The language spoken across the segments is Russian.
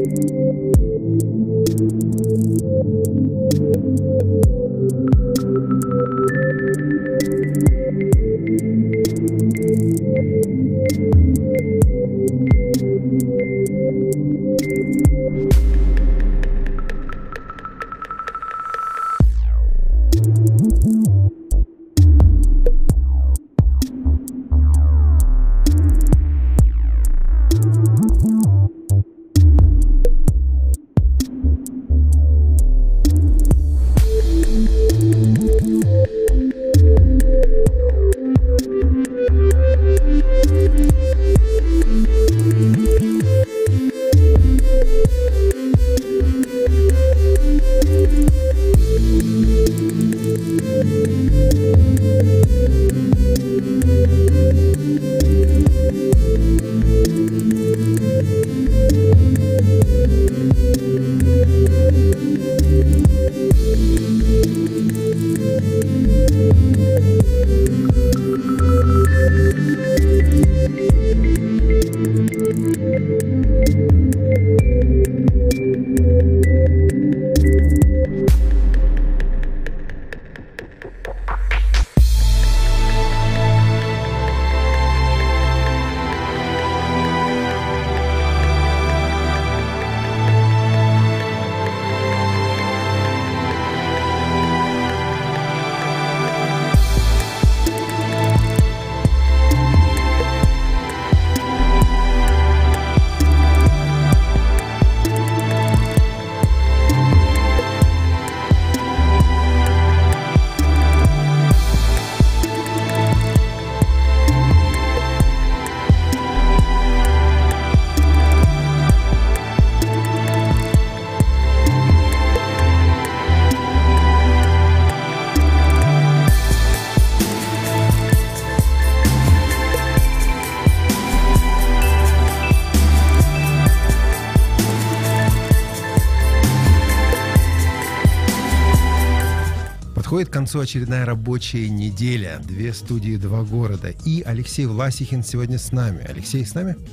Подходит к концу очередная рабочая неделя. 2 студии, 2 города. И Алексей Власихин сегодня с нами. Алексей с нами?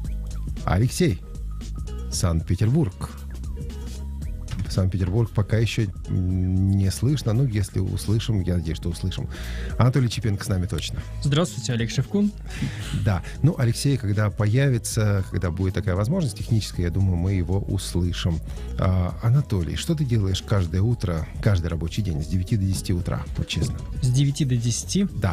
Алексей. Санкт-Петербург. Санкт-Петербург пока еще не слышно. Ну, если услышим, я надеюсь, что услышим. Анатолий Чепенко с нами точно. Здравствуйте, Олег Шевкун. Да. Ну, Алексей, когда появится, когда будет такая возможность техническая, я думаю, мы его услышим. Анатолий, что ты делаешь каждое утро, каждый рабочий день, с 9 до 10 утра, вот честно? С 9 до 10? Да.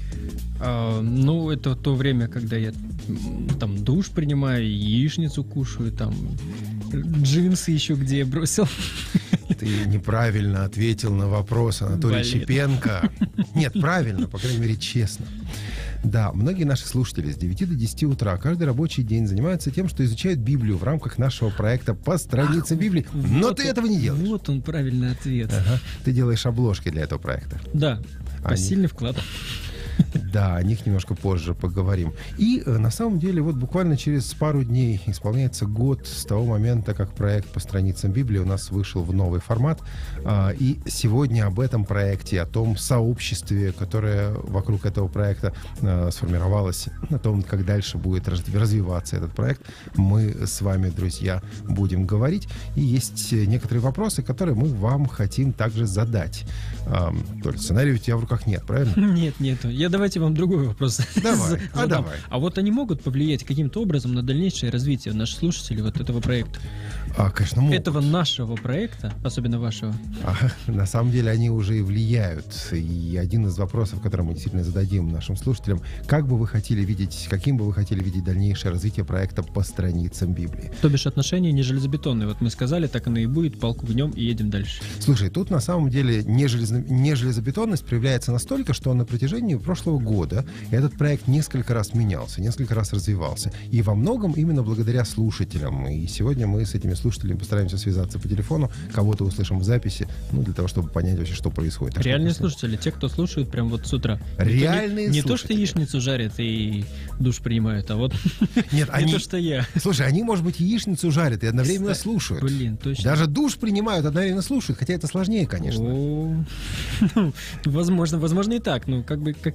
Ну, это то время, когда я там душ принимаю, яичницу кушаю, там джинсы еще где я бросил. Ты неправильно ответил на вопрос Анатолия Чепенко. Нет, правильно, по крайней мере, честно. Да, многие наши слушатели с 9 до 10 утра каждый рабочий день занимаются тем, что изучают Библию в рамках нашего проекта «По страницам Библии». Но вот ты этого не делаешь. Вот он, правильный ответ. Ага. Ты делаешь обложки для этого проекта. Да, посильный вклад. Да, о них немножко позже поговорим. И на самом деле вот буквально через пару дней исполняется год с того момента, как проект «По страницам Библии» у нас вышел в новый формат. И сегодня об этом проекте, о том сообществе, которое вокруг этого проекта сформировалось, о том, как дальше будет развиваться этот проект, мы с вами, друзья, будем говорить. И есть некоторые вопросы, которые мы вам хотим также задать. Толь, сценария у тебя в руках нет, правильно? Нет, нету. Я давайте вам другой вопрос давай, задам. Давай. А вот они могут повлиять каким-то образом на дальнейшее развитие наших слушателей вот этого проекта? Конечно, могут. Этого нашего проекта, особенно вашего. На самом деле они уже и влияют. И один из вопросов, который мы действительно зададим нашим слушателям, каким бы вы хотели видеть дальнейшее развитие проекта «По страницам Библии». То бишь отношения не железобетонные. Вот мы сказали, так оно и будет, палку гнем и едем дальше. Слушай, тут на самом деле не железобетонность проявляется настолько, что на протяжении прошлого года этот проект несколько раз менялся, несколько раз развивался. И во многом именно благодаря слушателям. И сегодня мы с этими слушателями постараемся связаться по телефону, кого-то услышим в записи, для того, чтобы понять вообще, что происходит. Реальные слушатели, те, кто слушают прям вот с утра. Реальные не то, что яичницу жарят и душ принимают, а вот нет, не то, что я. Слушай, они, может быть, яичницу жарят и одновременно слушают. Блин, точно. Даже душ принимают, одновременно слушают, хотя это сложнее, конечно. Возможно и так. Как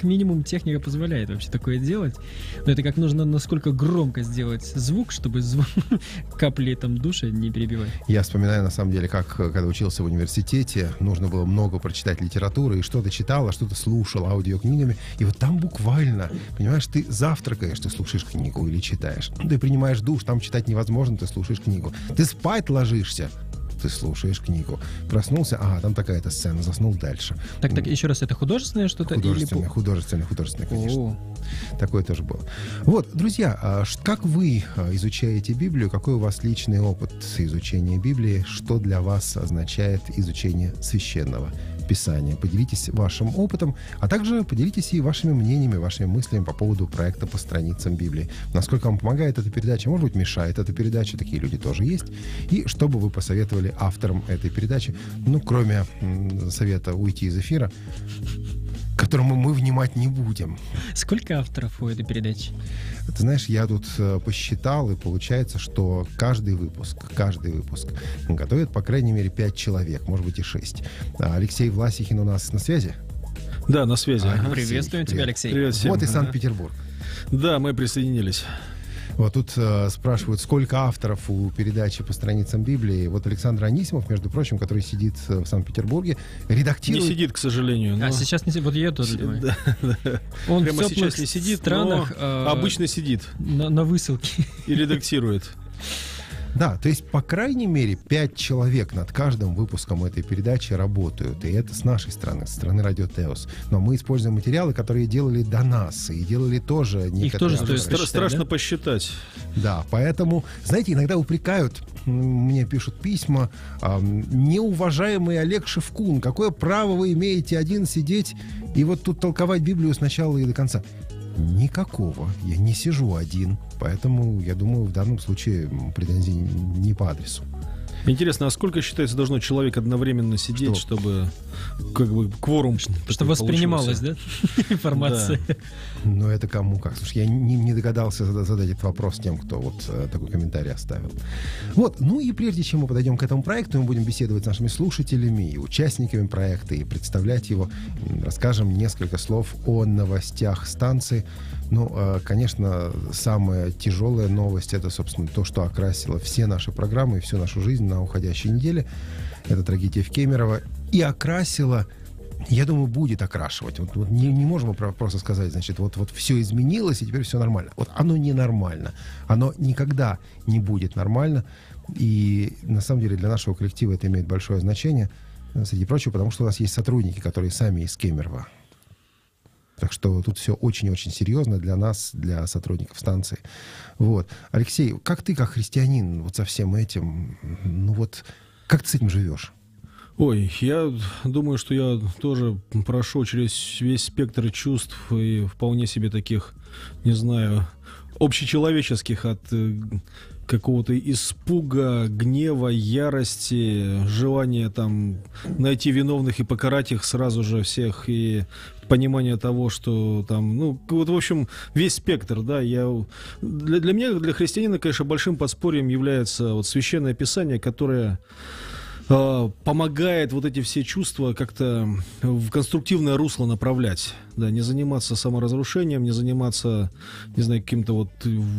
минимум техника позволяет вообще такое делать. Но это как нужно насколько громко сделать звук, чтобы капли там душа не перебивать. Я вспоминаю, на самом деле, как когда учился в университете, нужно было много прочитать литературы, и что-то читал, а что-то слушал аудиокнигами. И вот там буквально, понимаешь, ты завтракаешь, ты слушаешь книгу или читаешь. Ты принимаешь душ, там читать невозможно, ты слушаешь книгу. Ты спать ложишься, ты слушаешь книгу. Проснулся, там такая-то сцена, заснул дальше. Так, еще раз, это художественное что-то? Художественное, конечно. Такое тоже было. Вот, друзья, как вы изучаете Библию? Какой у вас личный опыт изучения Библии? Что для вас означает изучение священного Писания? Поделитесь вашим опытом, а также поделитесь и вашими мнениями, вашими мыслями по поводу проекта «По страницам Библии». Насколько вам помогает эта передача? Может быть, мешает эта передача? Такие люди тоже есть. И что бы вы посоветовали авторам этой передачи? Кроме совета уйти из эфира, которому мы внимать не будем. Сколько авторов у этой передачи? Ты знаешь, я тут посчитал, и получается, что каждый выпуск готовит, по крайней мере, 5 человек, может быть, и 6. Алексей Власихин у нас на связи? Да, на связи. Приветствуем тебя, Алексей. Привет всем. Вот и Санкт-Петербург. Да, мы присоединились. Вот тут спрашивают, сколько авторов у передачи «По страницам Библии». Вот Александр Анисимов, между прочим, который сидит в Санкт-Петербурге, редактирует... Не сидит, к сожалению. Но... сейчас не сидит. Вот я тоже думаю. Да. Он прямо в сейчас не сидит, странах, но обычно сидит. На высылке. И редактирует. Да, то есть, по крайней мере, 5 человек над каждым выпуском этой передачи работают. И это с нашей стороны, со стороны Радио Теос. Но мы используем материалы, которые делали до нас. И делали тоже некоторые... Их тоже стоит посчитать, страшно посчитать. Да, поэтому, знаете, иногда упрекают, мне пишут письма, неуважаемый Олег Шевкун, какое право вы имеете один сидеть и вот тут толковать Библию с начала и до конца? Никакого. Я не сижу один. Поэтому, я думаю, в данном случае претензии не по адресу. Интересно, а сколько, считается, должно человек одновременно сидеть, чтобы как бы кворум... Чтобы воспринималась, да, информация? Да. Ну, это кому как. Слушай, я не догадался задать этот вопрос тем, кто вот такой комментарий оставил. Вот, ну и прежде чем мы подойдем к этому проекту, мы будем беседовать с нашими слушателями и участниками проекта, и представлять его. Расскажем несколько слов о новостях станции. Ну, конечно, самая тяжелая новость — это, собственно, то, что окрасило все наши программы и всю нашу жизнь на уходящей неделе. Это трагедия в Кемерово. И окрасила, я думаю, будет окрашивать. Вот не можем просто сказать, значит, вот все изменилось, и теперь все нормально. Вот оно не нормально. Оно никогда не будет нормально. И, на самом деле, для нашего коллектива это имеет большое значение, среди прочего, потому что у нас есть сотрудники, которые сами из Кемерово. Так что тут все очень-очень серьезно для нас, для сотрудников станции. Вот. Алексей, как ты, как христианин, вот со всем этим, ну вот, как ты с этим живешь? Ой, я думаю, что я тоже прошел через весь спектр чувств и вполне себе таких, не знаю, общечеловеческих, от какого-то испуга, гнева, ярости, желания там найти виновных и покарать их сразу же всех, и понимание того, что там, ну, вот, в общем, весь спектр, да, для меня, для христианина, конечно, большим подспорьем является вот Священное Писание, которое помогает вот эти все чувства как-то в конструктивное русло направлять, да, не заниматься саморазрушением, не заниматься, не знаю, каким-то вот,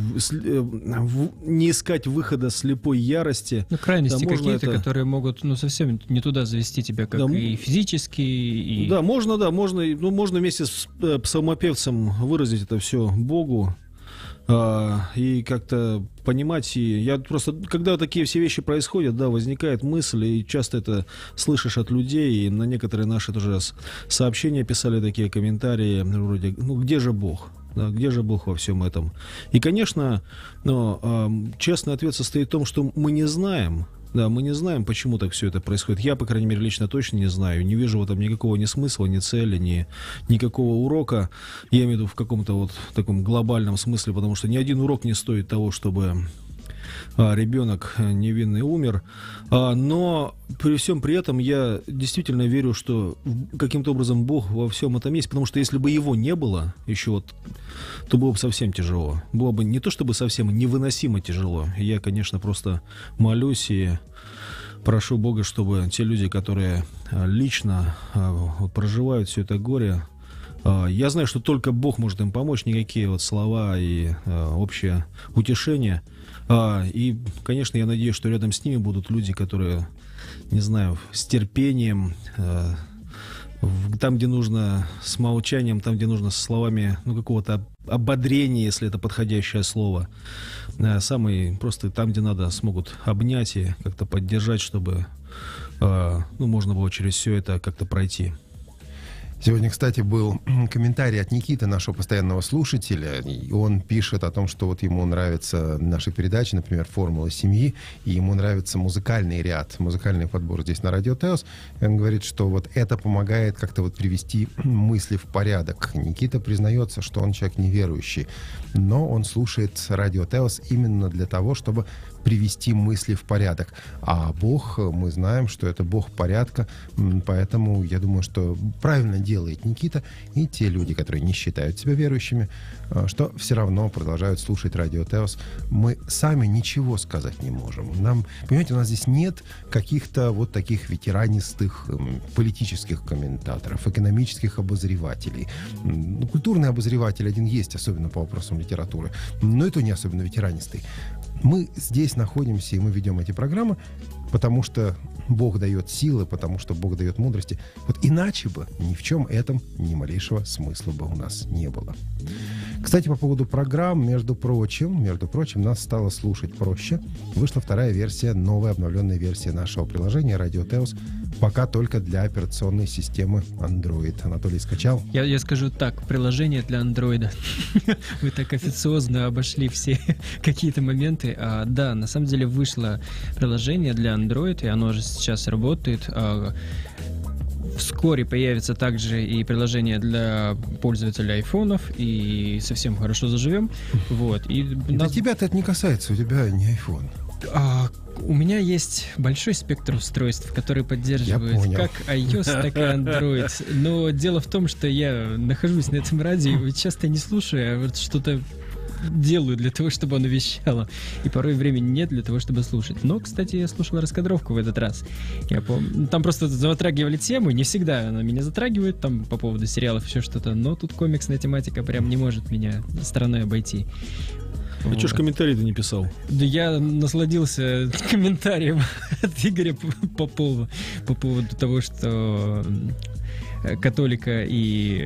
не искать выхода слепой ярости. Ну, крайности, да, какие-то, которые могут, ну, совсем не туда завести тебя, как, да, и физически, и... Да, можно вместе с псалмопевцем выразить это все Богу, и как-то понимать. И я просто, когда такие все вещи происходят, да, возникает мысль, и часто это слышишь от людей, и на некоторые наши тоже сообщения писали такие комментарии, вроде, ну, где же Бог? Да, где же Бог во всем этом? И, конечно, честный ответ состоит в том, что мы не знаем. Да, мы не знаем, почему так все это происходит. Я, по крайней мере, лично точно не знаю. Не вижу в этом никакого ни смысла, ни цели, никакого урока. Я имею в виду в каком-то вот таком глобальном смысле, потому что ни один урок не стоит того, чтобы ребенок невинный умер. Но при всем при этом я действительно верю, что каким-то образом Бог во всем этом есть, потому что если бы его не было еще вот, то было бы совсем тяжело. Было бы не то чтобы совсем, невыносимо тяжело. Я, конечно, просто молюсь и прошу Бога, чтобы те люди, которые лично проживают все это горе, Я знаю, что только Бог может им помочь, никакие вот слова и общее утешение. И, конечно, я надеюсь, что рядом с ними будут люди, которые, не знаю, с терпением, там, где нужно, с молчанием, там, где нужно, со словами, ну, какого-то ободрения, если это подходящее слово. Самые просто там, где надо, смогут обнять и как-то поддержать, чтобы, ну, можно было через все это как-то пройти. Сегодня, кстати, был комментарий от Никиты, нашего постоянного слушателя. И он пишет о том, что вот ему нравятся наши передачи, например, «Формула семьи», и ему нравится музыкальный ряд, музыкальный подбор здесь на Радио Теос. И он говорит, что вот это помогает как-то вот привести мысли в порядок. Никита признается, что он человек неверующий, но он слушает Радио Теос именно для того, чтобы привести мысли в порядок. А Бог, мы знаем, что это Бог порядка, поэтому я думаю, что правильно делает Никита и те люди, которые не считают себя верующими, что все равно продолжают слушать Радио Теос. Мы сами ничего сказать не можем. Нам, понимаете, у нас здесь нет каких-то вот таких ветеранистых политических комментаторов, экономических обозревателей. Культурный обозреватель один есть, особенно по вопросам литературы, но это не особенно ветеранистый. Мы здесь находимся, и мы ведем эти программы, потому что Бог дает силы, потому что Бог дает мудрости. Вот иначе бы ни в чем этом ни малейшего смысла бы у нас не было. Кстати, по поводу программ, между прочим, нас стало слушать проще. Вышла вторая версия, новая обновленная версия нашего приложения «Радио Теос». Пока только для операционной системы Android. Анатолий скачал? Я скажу так, приложение для Android. Вы так официозно обошли все какие-то моменты. Да, на самом деле вышло приложение для Android, и оно уже сейчас работает. Вскоре появится также и приложение для пользователей айфонов, и совсем хорошо заживем. Вот. Да тебя-то это не касается, у тебя не iPhone. У меня есть большой спектр устройств, которые поддерживают как iOS, так и Android. Но дело в том, что я нахожусь на этом радио и часто не слушаю, а вот что-то делаю для того, чтобы оно вещало. И порой времени нет для того, чтобы слушать. Но, кстати, я слушал раскадровку в этот раз. Я помню, там просто затрагивали тему, не всегда она меня затрагивает, там по поводу сериалов еще что-то, но тут комиксная тематика прям не может меня стороной обойти. А что ж комментарий-то не писал? Да я насладился комментарием от Игоря Попова по поводу того, что католика и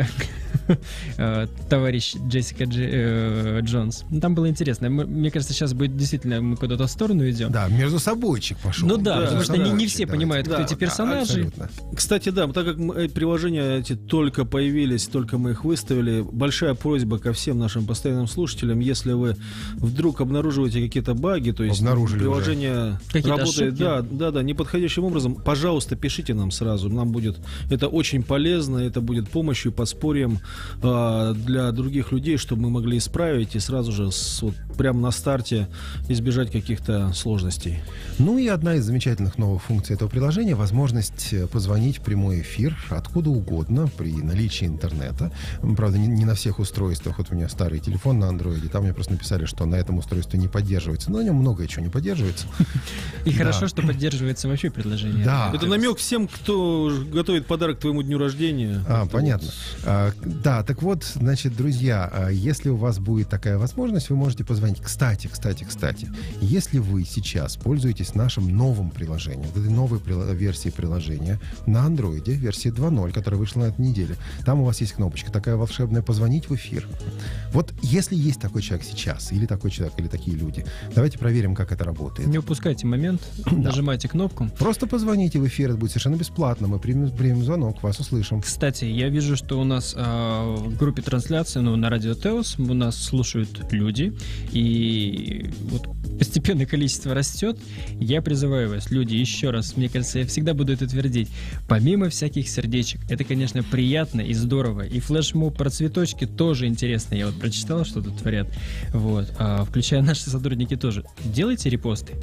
товарищ Джессика Джонс. Там было интересно. Мне кажется, сейчас будет действительно мы куда-то в сторону идем. Да, между собойчик пошел. Ну да, потому что не все понимают, кто эти персонажи. Кстати, да, так как приложения эти только появились, только мы их выставили, большая просьба ко всем нашим постоянным слушателям, если вы вдруг обнаруживаете какие-то баги, то есть приложение работает неподходящим образом, пожалуйста, пишите нам сразу. Нам будет это очень полезно, это будет помощью, подспорьем для других людей, чтобы мы могли исправить и сразу же прямо на старте избежать каких-то сложностей. Ну и одна из замечательных новых функций этого приложения — возможность позвонить в прямой эфир откуда угодно при наличии интернета. Правда, не на всех устройствах. Вот у меня старый телефон на андроиде, там мне просто написали, что на этом устройстве не поддерживается. Но на нем многое чего не поддерживается. И хорошо, что поддерживается вообще приложение. Да. Это намек всем, кто готовит подарок твоему дню рождения. Понятно. Да, так вот, значит, друзья, если у вас будет такая возможность, вы можете позвонить. Кстати, если вы сейчас пользуетесь нашим новым приложением, этой новой версией приложения на андроиде, версии 2.0, которая вышла на этой неделе, там у вас есть кнопочка такая волшебная «Позвонить в эфир». Вот если есть такой человек сейчас, или такой человек, или такие люди, давайте проверим, как это работает. Не упускайте момент, нажимайте кнопку. Просто позвоните в эфир, это будет совершенно бесплатно, мы примем звонок, вас услышим. Кстати, я вижу, что у нас в группе трансляции, на Радио Теос, у нас слушают люди, и вот постепенно количество растет. Я призываю вас, люди, еще раз, мне кажется, я всегда буду это твердить, помимо всяких сердечек, это, конечно, приятно и здорово, и флешмоб про цветочки тоже интересно, я вот прочитал, что тут творят, вот, включая наши сотрудники тоже. Делайте репосты,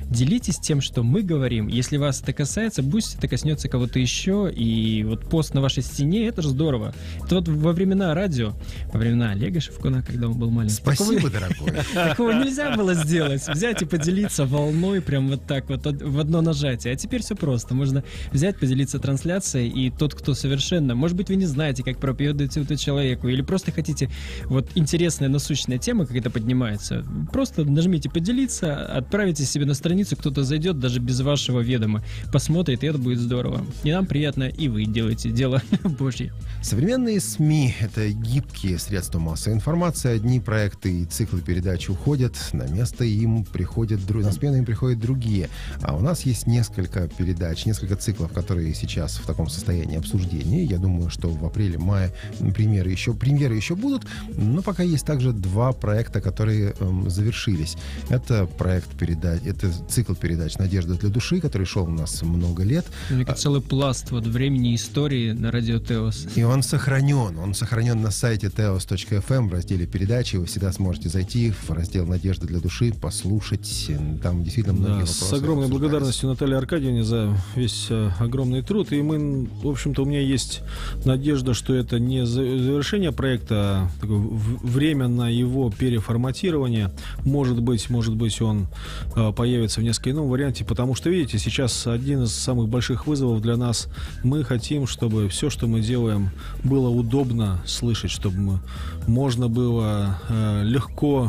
делитесь тем, что мы говорим. Если вас это касается, пусть это коснется кого-то еще. И вот пост на вашей стене, это же здорово. Это вот во времена радио, во времена Олега Шевкуна, когда он был маленький. Спасибо, дорогой. Такого нельзя было сделать. Взять и поделиться волной прям вот так вот в одно нажатие. А теперь все просто. Можно взять, поделиться трансляцией, и тот, кто совершенно... Может быть, вы не знаете, как проповедуете это человеку, или просто хотите... Вот интересная, насущная тема, как это поднимается. Просто нажмите «Поделиться», отправите себе на страницу, кто-то зайдет, даже без вашего ведома, посмотрит, и это будет здорово. И нам приятно, и вы делаете дело Божье. Современные СМИ — это гибкие средства массовой информации. Одни проекты и циклы передач уходят, на место им приходят, на смену им приходят другие. А у нас есть несколько передач, несколько циклов, которые сейчас в таком состоянии обсуждения. Я думаю, что в апреле-мае премьеры еще будут, но пока есть также два проекта, которые завершились. Это это цикл передач «Надежда для души», который шел у нас много лет. Это целый пласт вот времени и истории на радио Теос. И он сохранен на сайте teos.fm в разделе передачи. Вы всегда сможете зайти в раздел «Надежда для души», послушать. Там действительно многие вопросы. С огромной благодарностью Наталье Аркадьевне за весь огромный труд. И в общем-то, у меня есть надежда, что это не завершение проекта, а такое временное его переформатирование. Может быть, он появится в несколько ином варианте, потому что, видите, сейчас один из самых больших вызовов для нас. Мы хотим, чтобы все, что мы делаем, было удобно слышать, чтобы можно было легко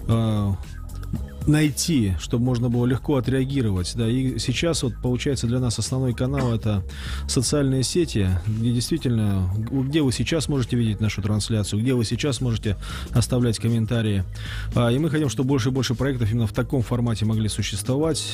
найти, чтобы можно было легко отреагировать. Да, и сейчас вот получается для нас основной канал — это социальные сети, где вы сейчас можете видеть нашу трансляцию, где вы сейчас можете оставлять комментарии. И мы хотим, чтобы больше и больше проектов именно в таком формате могли существовать.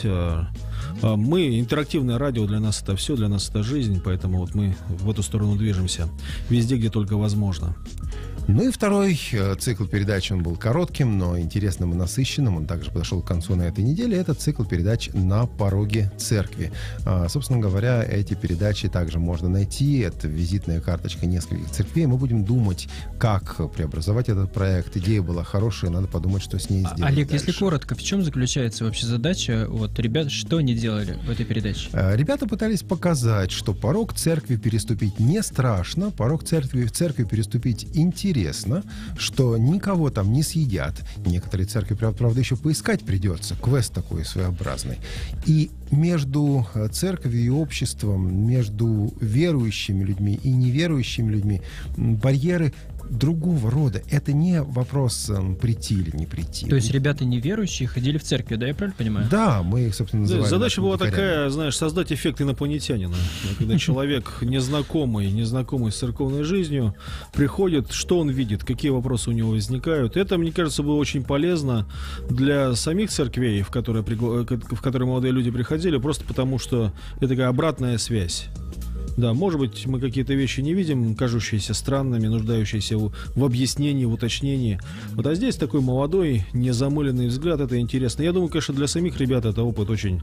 Мы, интерактивное радио, для нас это все, для нас это жизнь, поэтому вот мы в эту сторону движемся везде, где только возможно. Ну и второй цикл передач, он был коротким, но интересным и насыщенным. Он также подошел к концу на этой неделе. Это цикл передач «На пороге церкви». Собственно говоря, эти передачи также можно найти. Это визитная карточка нескольких церквей. Мы будем думать, как преобразовать этот проект. Идея была хорошая, надо подумать, что с ней сделать Олег, дальше. если коротко, в чем заключается вообще задача? Вот ребят, что они делали в этой передаче? Ребята пытались показать, что порог церкви переступить не страшно, порог церкви переступить интересно, что никого там не съедят. Некоторые церкви, правда, еще поискать придется. Квест такой своеобразный. И между церковью и обществом, между верующими людьми и неверующими людьми барьеры другого рода. Это не вопрос прийти или не прийти. То есть ребята неверующие ходили в церковь, да, я правильно понимаю? Да, мы их, собственно, называем. Задача была такая, знаешь, создать эффект инопланетянина. Когда человек незнакомый с церковной жизнью приходит, что он видит, какие вопросы у него возникают. Это, мне кажется, было очень полезно для самих церквей, в которые молодые люди приходили, просто потому что это такая обратная связь. Да, может быть, мы какие-то вещи не видим, кажущиеся странными, нуждающиеся в объяснении, в уточнении. Вот, а здесь такой молодой, незамыленный взгляд, это интересно. Я думаю, конечно, для самих ребят это опыт очень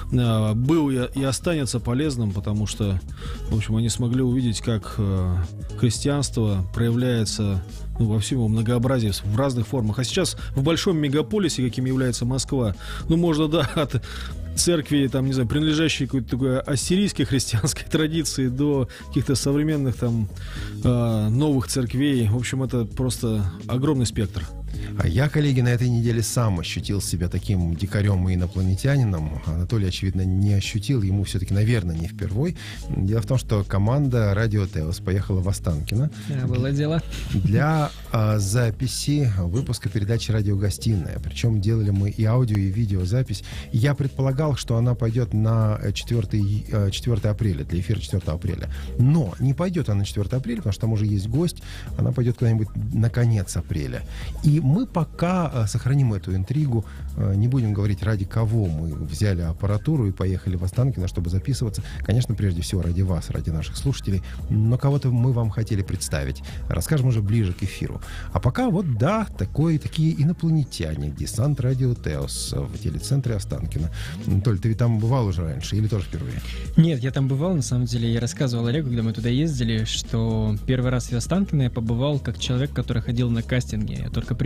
был и останется полезным, потому что, в общем, они смогли увидеть, как христианство проявляется во всем его многообразии, в разных формах. А сейчас в большом мегаполисе, каким является Москва, можно, да, от церкви, там, не знаю, принадлежащей какой-то такой ассирийской христианской традиции до каких-то современных там новых церквей. В общем, это просто огромный спектр. А я, коллеги, на этой неделе сам ощутил себя таким дикарем и инопланетянином. Анатолий, очевидно, не ощутил. Ему все-таки, наверное, не впервой. Дело в том, что команда «Радио Теос» поехала в Останкино. Да, было дело. Для записи выпуска передачи «Радиогостиная». Причем делали мы и аудио, и видеозапись. Я предполагал, что она пойдет на 4 апреля, для эфира 4 апреля. Но не пойдет она на 4 апреля, потому что там уже есть гость. Она пойдет куда-нибудь на конец апреля. И мы пока сохраним эту интригу, не будем говорить, ради кого мы взяли аппаратуру и поехали в Останкино, чтобы записываться. Конечно, прежде всего ради вас, ради наших слушателей, но кого-то мы вам хотели представить. Расскажем уже ближе к эфиру. А пока вот, да, такие инопланетяне, десант «Радио Теос» в телецентре Останкино. Толь, ты ведь там бывал уже раньше или тоже впервые? Нет, я там бывал, на самом деле. Я рассказывал Олегу, когда мы туда ездили, что первый раз в Останкино я побывал как человек, который ходил на кастинги. Я только приехал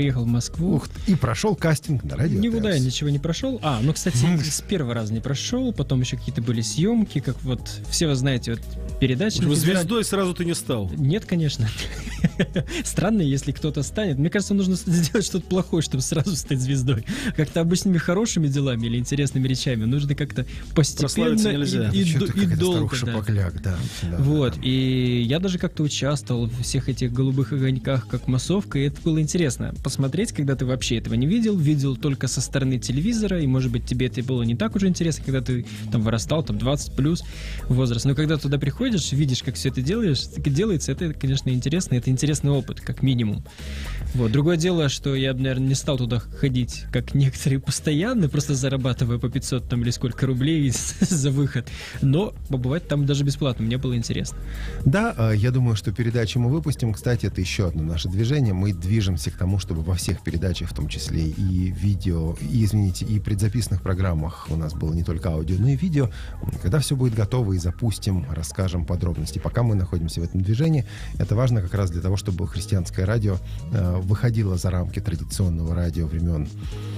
приехал в Москву. И прошел кастинг на радио. Никуда я ничего не прошел. Кстати, с первого раза не прошел, потом еще какие-то были съемки, как вот все вы знаете, вот передачи. Звездой сразу ты не стал? Нет, конечно. Странно, если кто-то станет. Мне кажется, нужно сделать что-то плохое, чтобы сразу стать звездой. Как-то обычными хорошими делами или интересными речами нужно как-то постепенно и долго. Вот. И я даже как-то участвовал в всех этих голубых огоньках, как массовка, и это было интересно посмотреть, когда ты вообще этого не видел только со стороны телевизора, и, может быть, тебе это было не так уже интересно, когда ты там вырастал, там 20 плюс возраст. Но когда туда приходишь, видишь, как все это делается, это, конечно, интересно, это интересный опыт, как минимум. Вот. Другое дело, что я, наверное, не стал туда ходить, как некоторые, постоянно, просто зарабатывая по 500 там, или сколько рублей за выход. Но побывать там даже бесплатно, мне было интересно. Да, я думаю, что передачу мы выпустим. Кстати, это еще одно наше движение. Мы движемся к тому, чтобы во всех передачах, в том числе и видео, и предзаписанных программах у нас было не только аудио, но и видео. Когда все будет готово, и запустим, расскажем подробности. Пока мы находимся в этом движении, это важно как раз для того, чтобы христианское радио выходило за рамки традиционного радио времен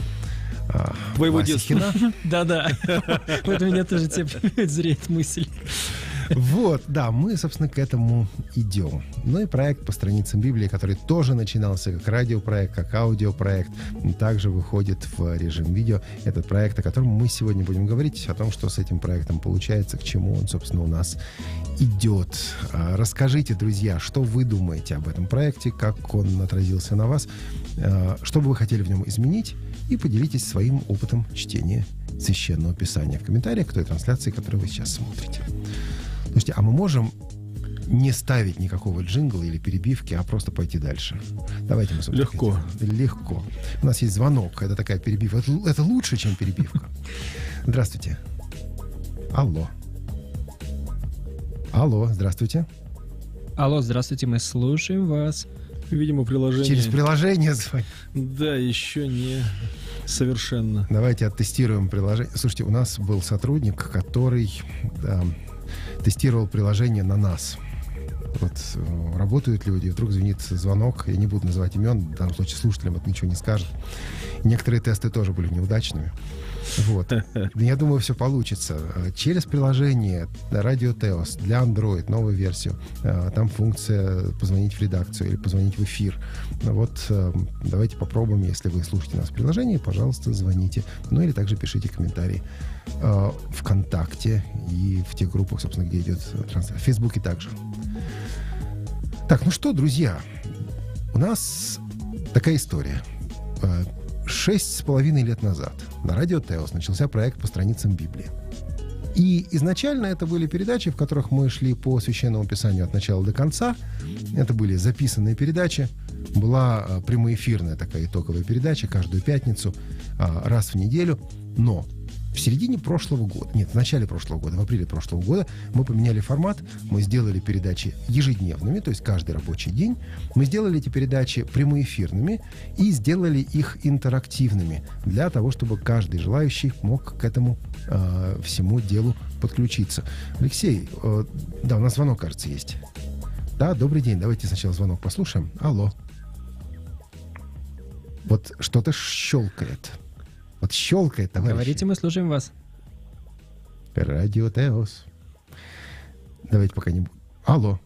твоего детства. Да-да. Вот у меня тоже теперь зреет мысль. Вот, да, мы, собственно, к этому идем. Ну и проект по страницам Библии, который тоже начинался как радиопроект, как аудиопроект, также выходит в режим видео. Этот проект, о котором мы сегодня будем говорить, о том, что с этим проектом получается, к чему он, собственно, у нас идет. Расскажите, друзья, что вы думаете об этом проекте, как он отразился на вас, что бы вы хотели в нем изменить, и поделитесь своим опытом чтения Священного Писания в комментариях к той трансляции, которую вы сейчас смотрите. Слушайте, а мы можем не ставить никакого джингла или перебивки, а просто пойти дальше? Давайте мы, собственно, легко. У нас есть звонок, это такая перебивка. Это лучше, чем перебивка. Здравствуйте. Алло, здравствуйте. Алло, здравствуйте, мы слушаем вас. Видимо, приложение. Через приложение звонить. Да, еще не совершенно. Давайте оттестируем приложение. Слушайте, у нас был сотрудник, который тестировал приложение на нас. Вот работают люди, и вдруг звонит звонок, я не буду называть имен, в данном случае слушателям это ничего не скажет. Некоторые тесты тоже были неудачными. Вот. Я думаю, все получится. Через приложение Radio Theos для Android, новую версию, там функция позвонить в редакцию или позвонить в эфир. Вот давайте попробуем, если вы слушаете нас в приложении, пожалуйста, звоните. Ну или также пишите комментарии ВКонтакте и в тех группах, собственно, где идет трансляция. В Фейсбуке также. Так, ну что, друзья, у нас такая история. 6,5 лет назад на радио Теос начался проект по страницам Библии. И изначально это были передачи, в которых мы шли по Священному Писанию от начала до конца. Это были записанные передачи. Была прямоэфирная такая итоговая передача каждую пятницу, раз в неделю. Но в середине прошлого года, в начале прошлого года, в апреле прошлого года мы поменяли формат, мы сделали передачи ежедневными, то есть каждый рабочий день. Мы сделали эти передачи прямоэфирными и сделали их интерактивными для того, чтобы каждый желающий мог к этому всему делу подключиться. Алексей, да, у нас звонок, кажется, есть. Да, добрый день, давайте сначала звонок послушаем. Алло. Вот что-то щелкает. Вот щелкает, товарищи. Говорите, мы слушаем вас. Радио Теос. Давайте пока не... Алло.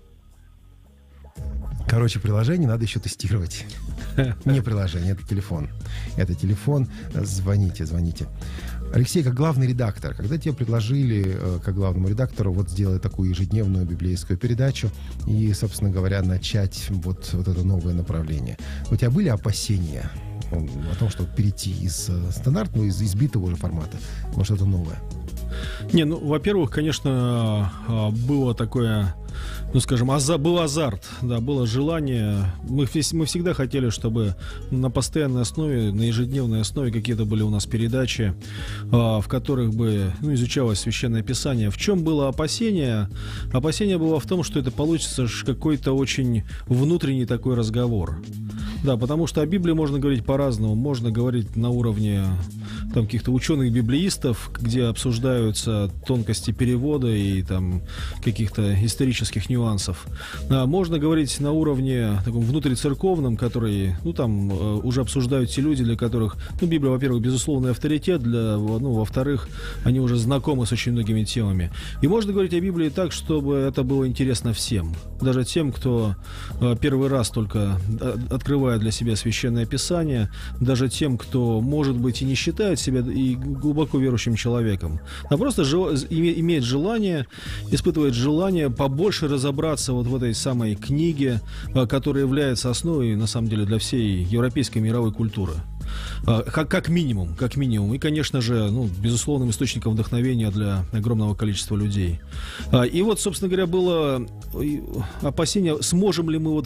Короче, приложение надо еще тестировать. Не приложение, это телефон. Это телефон. Звоните. Алексей, как главный редактор, когда тебе предложили, как главному редактору, вот сделать такую ежедневную библейскую передачу и, собственно говоря, начать вот это новое направление, у тебя были опасения о том, чтобы перейти из стандартного, из избитого уже формата во что-то новое? Не, ну, во-первых, конечно, было такое, ну, скажем, был азарт, да, было желание. Мы всегда хотели, чтобы на постоянной основе, на ежедневной основе какие-то были у нас передачи, в которых бы, ну, изучалось Священное Писание. В чем было опасение? Опасение было в том, что это получится какой-то очень внутренний такой разговор. Да, потому что о Библии можно говорить по-разному. Можно говорить на уровне там каких-то ученых-библеистов, где обсуждаются тонкости перевода и там каких-то исторических теологических нюансов. Можно говорить на уровне таком внутрицерковном, который, уже обсуждают те люди, для которых, Библия, во-первых, безусловный авторитет, во-вторых, они уже знакомы с очень многими темами. И можно говорить о Библии так, чтобы это было интересно всем. Даже тем, кто первый раз только открывает для себя Священное Писание, даже тем, кто, может быть, и не считает себя и глубоко верующим человеком, а просто имеет желание, испытывает желание побольше разобраться вот в этой самой книге, которая является основой, на самом деле, для всей европейской мировой культуры. Как минимум. И, конечно же, безусловным источником вдохновения для огромного количества людей. И вот, собственно говоря, было опасение, сможем ли мы вот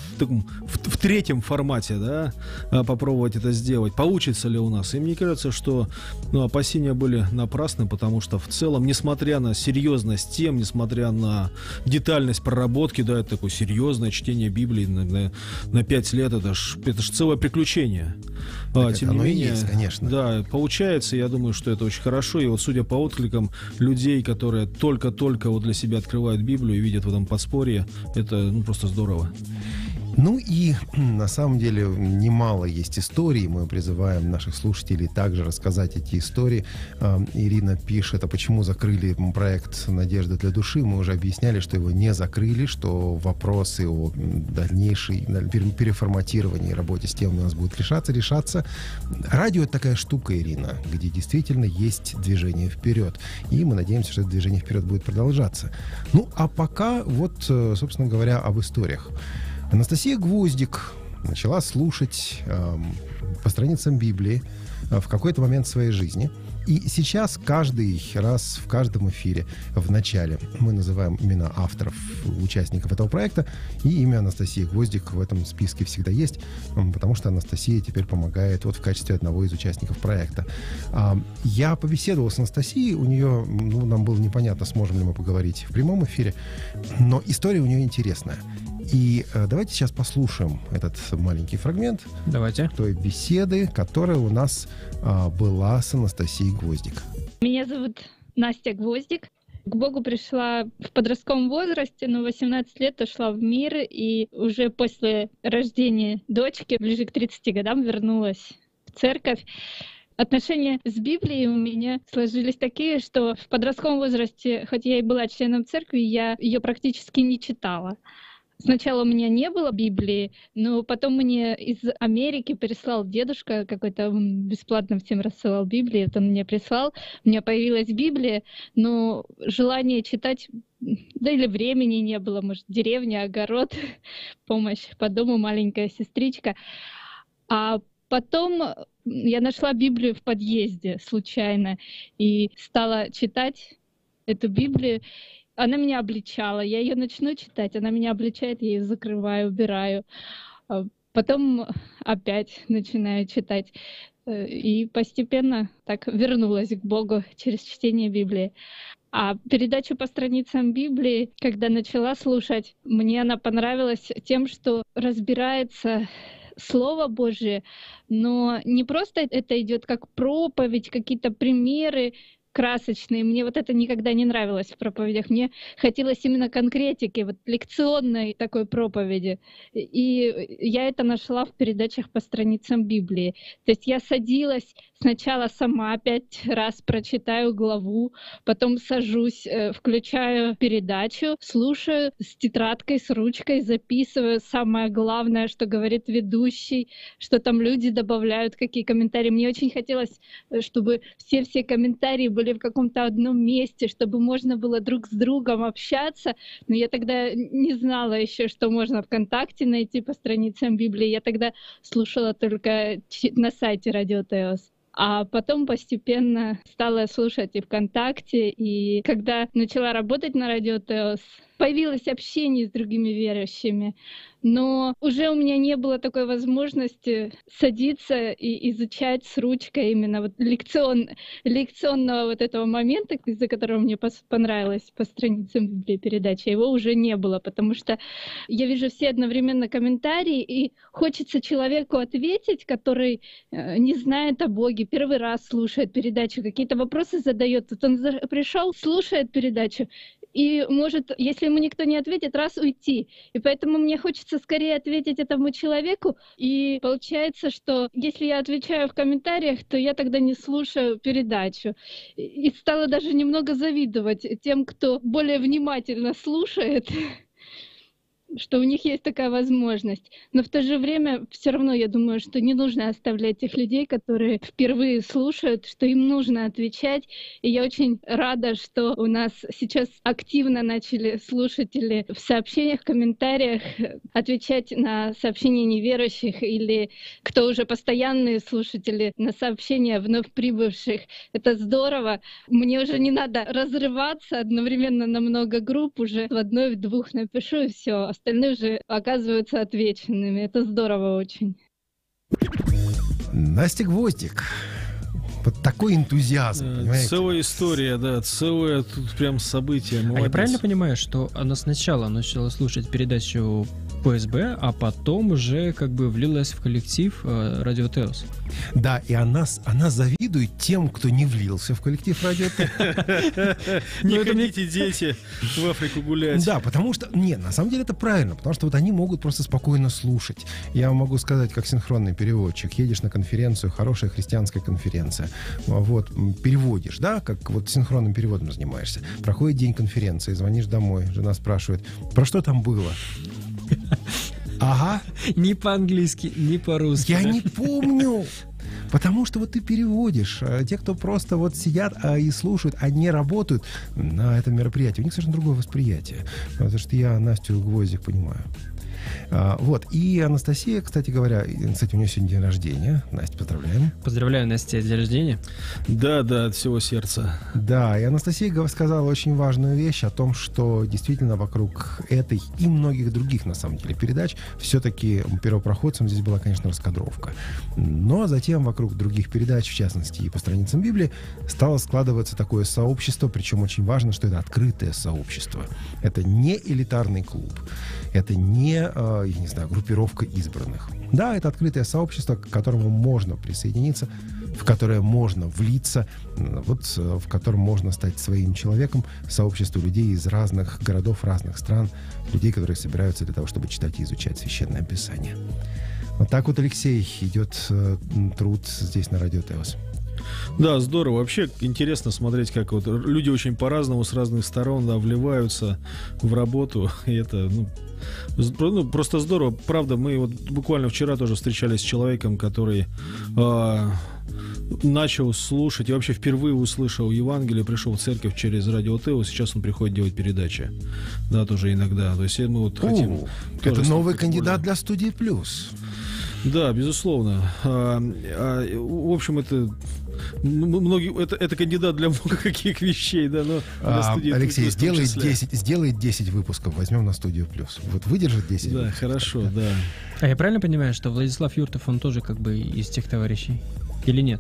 в третьем формате, попробовать это сделать, получится ли у нас. И мне кажется, что опасения были напрасны, потому что в целом, несмотря на серьезность тем, несмотря на детальность проработки, это такое серьезное чтение Библии на 5 лет, это ж целое приключение. Тем не менее, есть, конечно. Да, получается, я думаю, что это очень хорошо. И вот судя по откликам людей, которые только-только для себя открывают Библию и видят в этом подспорье, это просто здорово. И на самом деле немало есть историй. Мы призываем наших слушателей также рассказать эти истории. Ирина пишет, а почему закрыли проект «Надежда для души». Мы уже объясняли, что его не закрыли, что вопросы о дальнейшей переформатировании и работе с темой у нас будут решаться. Радио — это такая штука, Ирина, где действительно есть движение вперед. И мы надеемся, что это движение вперед будет продолжаться. А пока собственно говоря, об историях. Анастасия Гвоздик начала слушать по страницам Библии в какой-то момент своей жизни. И сейчас каждый раз в каждом эфире в начале мы называем имена авторов, участников этого проекта, и имя Анастасии Гвоздик в этом списке всегда есть, потому что Анастасия теперь помогает в качестве одного из участников проекта. Я побеседовал с Анастасией, у нее, нам было непонятно, сможем ли мы поговорить в прямом эфире, но история у нее интересная. И давайте сейчас послушаем этот маленький фрагмент той беседы, которая у нас была с Анастасией Гвоздик. Меня зовут Настя Гвоздик. К Богу пришла в подростковом возрасте, 18 лет ушла в мир, и уже после рождения дочки, ближе к 30 годам, вернулась в церковь. Отношения с Библией у меня сложились такие, что в подростковом возрасте, хоть я и была членом церкви, я ее практически не читала. Сначала у меня не было Библии, но потом мне из Америки прислал дедушка какой-то, он бесплатно всем рассылал Библию, он мне прислал, у меня появилась Библия, но желания читать, или времени не было, может, деревня, огород, помощь по дому, маленькая сестричка. А потом я нашла Библию в подъезде случайно и стала читать эту Библию. Она меня обличала, я ее начну читать, она меня обличает, я ее закрываю, убираю. Потом опять начинаю читать. И постепенно так вернулась к Богу через чтение Библии. А передачу по страницам Библии, когда начала слушать, мне она понравилась тем, что разбирается Слово Божие, но не просто это идет как проповедь, какие-то примеры красочные. Мне это никогда не нравилось в проповедях. Мне хотелось именно конкретики, лекционной такой проповеди. И я это нашла в передачах по страницам Библии. То есть я садилась сначала сама 5 раз прочитаю главу, потом сажусь, включаю передачу, слушаю с тетрадкой, с ручкой, записываю самое главное, что говорит ведущий, что там люди добавляют, какие комментарии. Мне очень хотелось, чтобы все комментарии были в каком-то одном месте, чтобы можно было друг с другом общаться. Но я тогда не знала еще, что можно ВКонтакте найти по страницам Библии. Я тогда слушала только на сайте Радио Теос. А потом постепенно стала слушать и ВКонтакте, и когда начала работать на Радио Теос, появилось общение с другими верующими. Но уже у меня не было такой возможности садиться и изучать с ручкой именно лекционного этого момента, из-за которого мне понравилось по страницам Библии передачи. Его уже не было, потому что я вижу все одновременно комментарии, и хочется человеку ответить, который не знает о Боге, первый раз слушает передачу, какие-то вопросы задает. Он пришел, слушает передачу, и может, если ему никто не ответит, раз уйти. И поэтому мне хочется скорее ответить этому человеку, и получается, что если я отвечаю в комментариях, то я тогда не слушаю передачу. И стала даже немного завидовать тем, кто более внимательно слушает, что у них есть такая возможность. Но в то же время все равно я думаю, что не нужно оставлять тех людей, которые впервые слушают, что им нужно отвечать. И я очень рада, что у нас сейчас активно начали слушатели в сообщениях, в комментариях отвечать на сообщения неверующих или кто уже постоянные слушатели на сообщения вновь прибывших. Это здорово. Мне уже не надо разрываться одновременно на много групп, уже в одной, в двух напишу и все. Остальные же оказываются отвеченными. Это здорово очень. Настя Гвоздик. Вот такой энтузиазм, понимаете? Целая история, да, целое тут прям событие. А я правильно понимаю, что она сначала начала слушать передачу ПСБ, а потом уже как бы влилась в коллектив Радио Теос? Да, и она завидует тем, кто не влился в коллектив Радио Теос. Не ходите, дети, в Африку гулять. Да, потому что, нет, на самом деле это правильно, потому что вот они могут просто спокойно слушать. Я вам могу сказать, как синхронный переводчик, едешь на конференцию, хорошая христианская конференция, вот, переводишь, да, как вот синхронным переводом занимаешься. Проходит день конференции, звонишь домой, жена спрашивает, про что там было? Ага. Ни по-английски, ни по-русски. Я не помню. Потому что вот ты переводишь. Те, кто просто вот сидят и слушают, а не работают на этом мероприятии, у них совершенно другое восприятие. Потому что я Настю Гвоздик понимаю. Вот. И Анастасия, кстати говоря, у нее сегодня день рождения. Настя, поздравляем. Поздравляю, Настя, день рождения. Да, от всего сердца. Да, и Анастасия сказала очень важную вещь о том, что действительно вокруг этой и многих других, на самом деле, передач все-таки первопроходцем здесь была, конечно, раскадровка. Но затем вокруг других передач, в частности, и по страницам Библии, стало складываться такое сообщество, причем очень важно, что это открытое сообщество. Это не элитарный клуб. Это не, я не знаю, группировка избранных. Да, это открытое сообщество, к которому можно присоединиться, в которое можно влиться, вот, в котором можно стать своим человеком, сообщество людей из разных городов, разных стран, людей, которые собираются для того, чтобы читать и изучать Священное Писание. Вот так вот, Алексей, идет труд здесь на Радио Теос. Да, здорово. Вообще интересно смотреть, как вот люди очень по-разному, с разных сторон, да, вливаются в работу. И это, просто здорово. Правда, мы вот буквально вчера тоже встречались с человеком, который начал слушать и вообще впервые услышал Евангелие, пришел в церковь через Радио Теос, сейчас он приходит делать передачи. Да, тоже иногда. То есть мы вот хотим... Это новый кандидат для студии «Плюс». Да, безусловно. В общем, это... это кандидат для много каких вещей, да, но Алексей, сделает 10 выпусков, возьмем на студию «Плюс». Вот выдержит 10 Да, выпусков. Хорошо, да. А я правильно понимаю, что Владислав Юртов, он тоже как бы из тех товарищей? Или нет?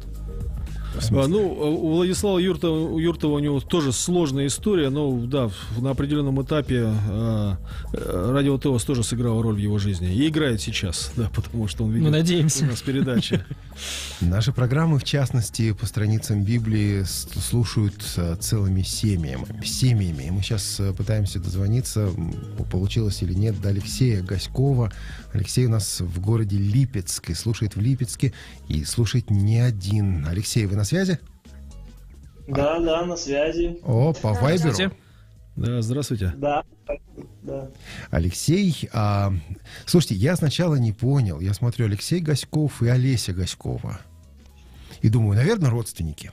У Владислава Юртова у него тоже сложная история, но да, на определенном этапе Радио Теос тоже сыграло роль в его жизни. И играет сейчас, да, потому что он видит надеемся. У нас передачи. Наши программы, в частности, по страницам Библии, слушают целыми семьями. И мы сейчас пытаемся дозвониться, получилось или нет, до Алексея Гаськова. Алексей у нас в городе Липецк, и слушает в Липецке, и слушает не один. Алексей, вы на связи? Да, на связи. О, по Вайберу? Да, здравствуйте. Да. Алексей, слушайте, я сначала не понял. Я смотрю, Алексей Гаськов и Олеся Гаськова. И думаю, наверное, родственники.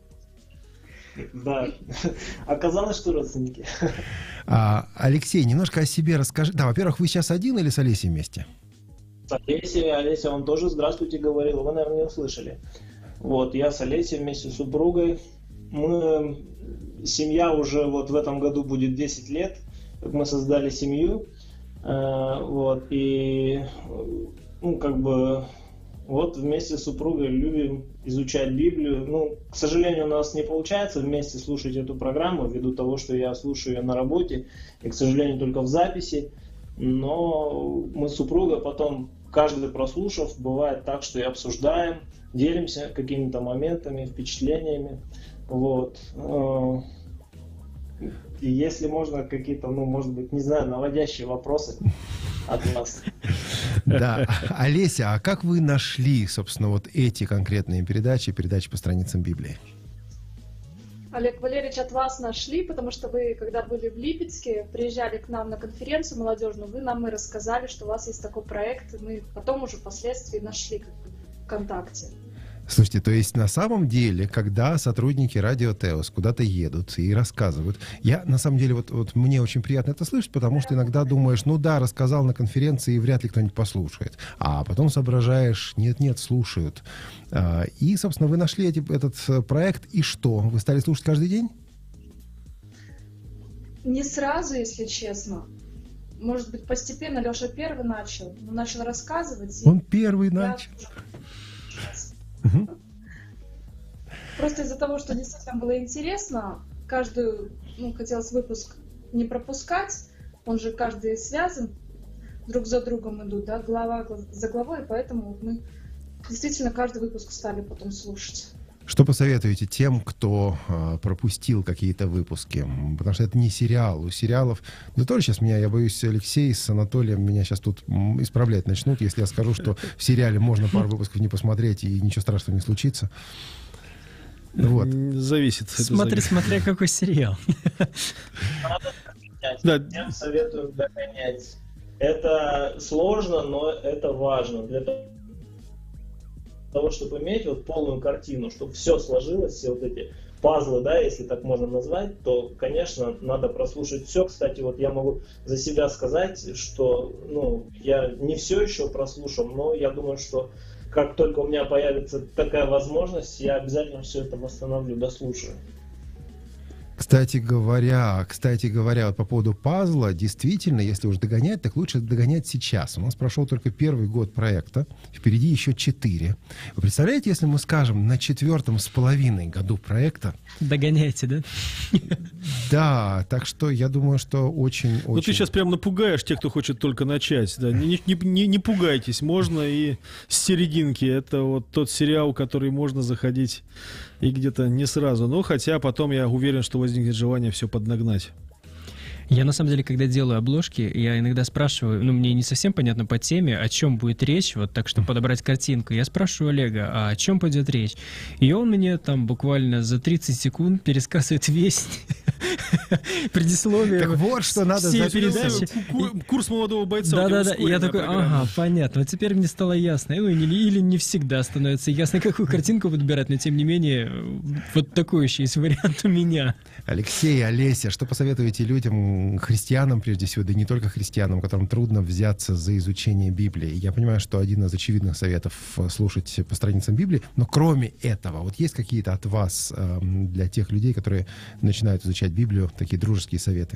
Да, оказалось, что родственники. Алексей, немножко о себе расскажи. Да, во-первых, вы сейчас один или с Олесей вместе? С Олесей, Олеся, он тоже «здравствуйте» говорил, вы, наверное, не услышали. Вот, я с Олесей вместе с супругой. Семья уже вот в этом году будет 10 лет, как мы создали семью. Вот, и, вот вместе с супругой любим изучать Библию. К сожалению, у нас не получается вместе слушать эту программу, ввиду того, что я слушаю ее на работе, и, к сожалению, только в записи. Но мы с супругой потом, каждый прослушав, бывает так, что и обсуждаем, делимся какими-то моментами, впечатлениями. Вот. И если можно, какие-то, может быть, не знаю, наводящие вопросы от вас. Да. Олеся, а как вы нашли, собственно, вот эти конкретные передачи по страницам Библии? Олег Валерьевич, от вас нашли, потому что вы, когда были в Липецке, приезжали к нам на конференцию молодежную, вы нам и рассказали, что у вас есть такой проект, и мы потом уже впоследствии нашли ВКонтакте. Слушайте, то есть на самом деле, когда сотрудники Радио Теос куда-то едут и рассказывают, я на самом деле, вот мне очень приятно это слышать, потому что иногда думаешь, рассказал на конференции, и вряд ли кто-нибудь послушает. А потом соображаешь, нет, слушают. И, собственно, вы нашли этот проект, и что? Вы стали слушать каждый день? Не сразу, если честно. Может быть, постепенно. Леша первый начал. Он начал рассказывать. Он первый начал. Просто из-за того, что действительно было интересно, хотелось выпуск не пропускать, он же каждый связан, друг за другом идут, да, глава за главой, и поэтому мы действительно каждый выпуск стали потом слушать. Что посоветуете тем, кто пропустил какие-то выпуски? Потому что это не сериал. У сериалов... тоже сейчас я боюсь, Алексей с Анатолием меня сейчас тут исправлять начнут, если я скажу, что в сериале можно пару выпусков не посмотреть, и ничего страшного не случится. Вот. Зависит. Смотря какой сериал. Надо Всем советую догонять. Это сложно, но это важно. Для того, чтобы иметь полную картину, чтобы все сложилось, все эти пазлы, да, если так можно назвать, то, конечно, надо прослушать все. Кстати, я могу за себя сказать, что, я не все еще прослушал, но я думаю, что как только у меня появится такая возможность, я обязательно все это восстановлю, дослушаю. Кстати говоря, вот по поводу пазла, действительно, если уж догонять, так лучше догонять сейчас. У нас прошел только первый год проекта, впереди еще 4. Вы представляете, если мы скажем, на 4,5 году проекта... Догоняйте, да? Да, так что я думаю, что очень... ты сейчас прям напугаешь тех, кто хочет только начать. Да. Не пугайтесь, можно и с серединки. Это тот сериал, который можно заходить и где-то не сразу. Хотя потом я уверен, что возникнет желание все поднагнать. Я, на самом деле, когда делаю обложки, я иногда спрашиваю, мне не совсем понятно по теме, о чем будет речь, так что подобрать картинку. Я спрашиваю Олега, а о чем пойдет речь? И он мне там буквально за 30 секунд пересказывает весь предисловие. Так вот, что надо передачи. Курс молодого бойца. Да. И я такой, понятно. Вот теперь мне стало ясно. Или не всегда становится ясно, какую картинку выбирать, но тем не менее, такой еще есть вариант у меня. Алексей, Олеся, что посоветуете людям, христианам прежде всего, да не только христианам, которым трудно взяться за изучение Библии? Я понимаю, что один из очевидных советов слушать по страницам Библии, но кроме этого, есть какие-то от вас для тех людей, которые начинают изучать Библию, такие дружеские советы?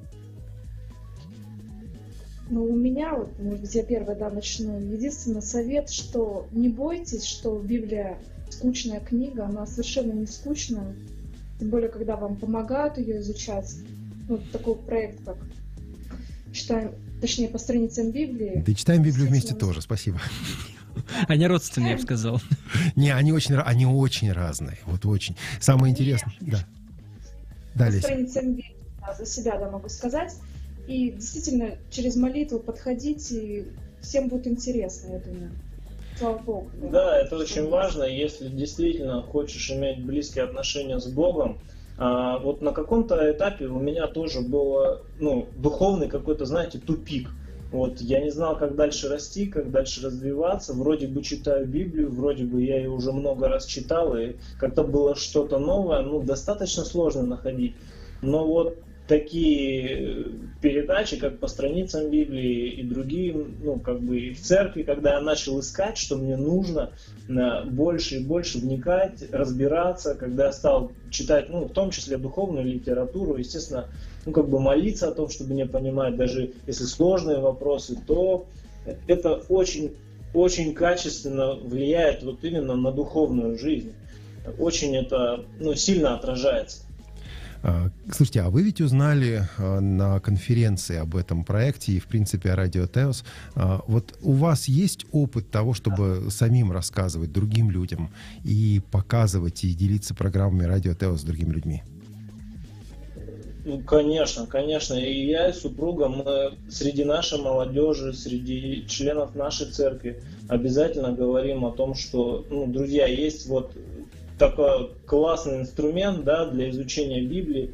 У меня, может быть, я первая, начну. Единственный совет, что не бойтесь, что Библия скучная книга, она совершенно не скучная. Тем более, когда вам помогают ее изучать. Такой проект, как читаем, точнее, по страницам Библии. Да, читаем Библию вместе тоже, спасибо. Они родственные, я бы сказал. Не, они очень разные. Очень. Самое интересное... Да, по страницам Библии, за себя могу сказать. И действительно, через молитву подходить, и всем будет интересно, я думаю. Слава Богу. Да, это очень важно. Если действительно хочешь иметь близкие отношения с Богом, на каком-то этапе у меня тоже было, духовный какой-то, тупик. Я не знал, как дальше расти, как дальше развиваться. Вроде бы читаю Библию, вроде бы я ее уже много раз читал, и как-то было что-то новое, достаточно сложно находить. Но такие передачи, как по страницам Библии и другие, и в церкви, когда я начал искать, что мне нужно больше и больше вникать, разбираться, когда я стал читать, в том числе духовную литературу, естественно, молиться о том, чтобы не понимать, даже если сложные вопросы, то это очень, очень качественно влияет именно на духовную жизнь. Очень это сильно отражается. Слушайте, а вы ведь узнали на конференции об этом проекте и, в принципе, о Радио Теос. У вас есть опыт того, чтобы самим рассказывать другим людям и показывать, и делиться программами Радио Теос с другими людьми? Конечно, конечно. И я, и супруга, мы среди нашей молодежи, среди членов нашей церкви обязательно говорим о том, что, друзья, есть вот такой классный инструмент, да, для изучения Библии,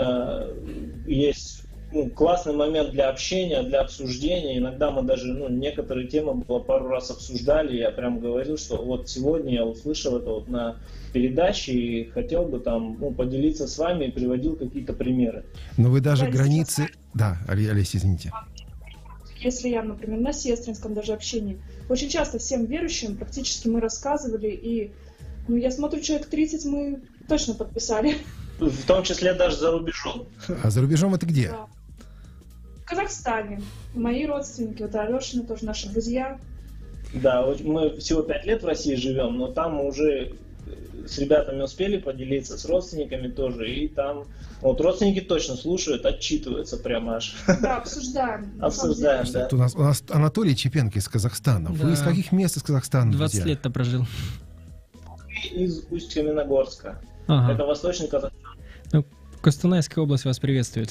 есть классный момент для общения, для обсуждения. Иногда мы даже некоторые темы пару раз обсуждали. Я прям говорил, что вот сегодня я услышал это вот на передаче и хотел бы там поделиться с вами и приводил какие-то примеры. Но вы даже границы... Да, Олеся, извините. Если я, например, на сестринском даже общении, очень часто всем верующим практически мы рассказывали, и я смотрю, человек 30 мы точно подписали. В том числе даже за рубежом. А за рубежом это где? Да. В Казахстане. Мои родственники, вот Алешины тоже наши друзья. Да, мы всего 5 лет в России живем, но там мы уже с ребятами успели поделиться, с родственниками тоже, и там вот родственники точно слушают, отчитываются прямо аж. Да, обсуждаем. Обсуждаем, да. У нас Анатолий Чепенко из Казахстана. Да. Вы из каких мест из Казахстана? 20 лет-то прожил. Из Усть-Каменогорска. Ага. Это Восточный Казахстан. Костанайская область вас приветствует.